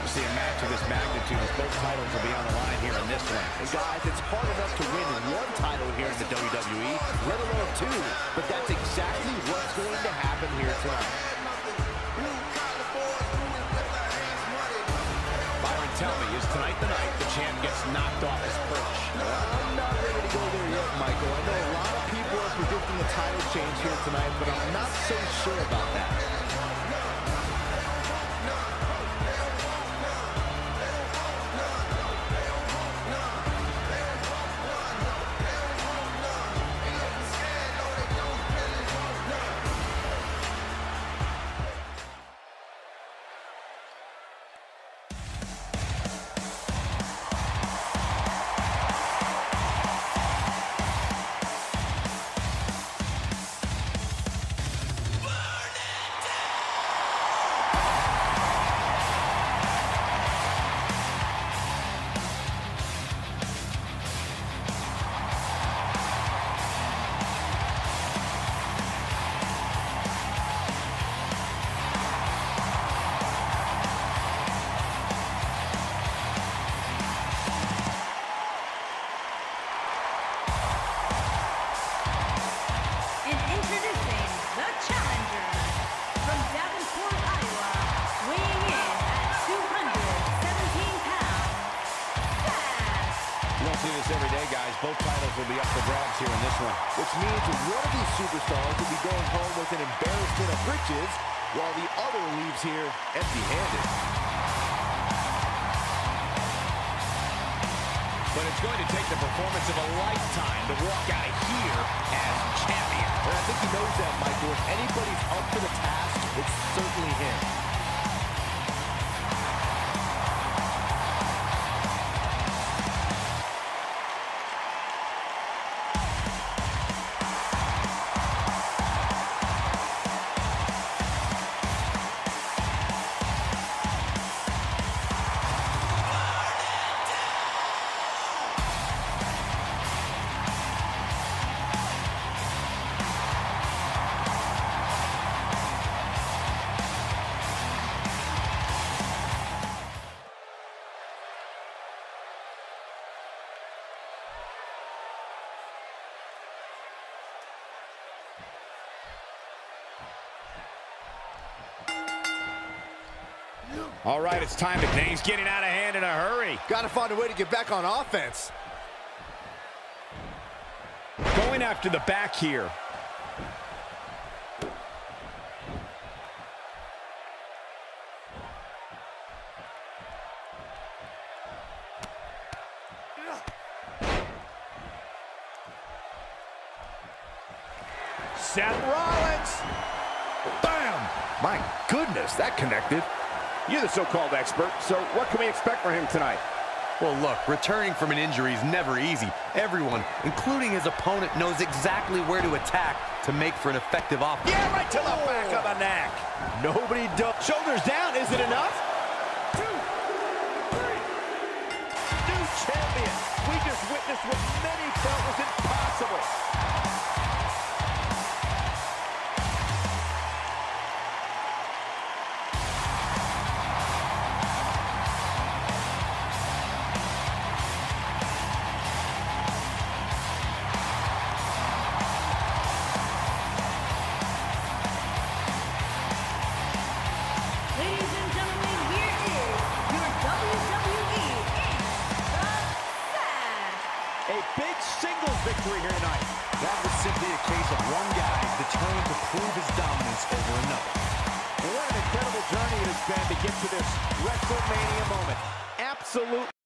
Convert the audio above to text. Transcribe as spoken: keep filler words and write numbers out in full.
see a match of this magnitude as both titles will be on the line here in this one. And guys, it's hard enough to win one title here in the W W E, let alone two. But that's exactly what's going to happen here tonight. Byron, tell me, is tonight the night the champ gets knocked off his perch? I'm not ready to go there yet, Michael. I know a lot of people are predicting a title change here tonight, but I'm not so sure about that. Every day, guys. Both titles will be up for grabs here in this one. Which means one of these superstars will be going home with an embarrassment of riches, while the other leaves here empty-handed. But it's going to take the performance of a lifetime to walk out of here as champion. And I think he knows that, Michael. If anybody's up for the task, it's certainly him. All right, it's time to things getting out of hand in a hurry. Got to find a way to get back on offense. Going after the back here. Seth Rollins. Bam! My goodness, that connected. You're the so-called expert, so what can we expect from him tonight? Well, look, returning from an injury is never easy. Everyone, including his opponent, knows exactly where to attack to make for an effective offense. Yeah, right to the back of the neck. Nobody does. Shoulders down, is it enough? Two, three. New champion. We just witnessed what many felt was impossible. A big singles victory here tonight. That was simply a case of one guy determined to prove his dominance over another. What an incredible journey it has been to get to this WrestleMania moment. Absolutely.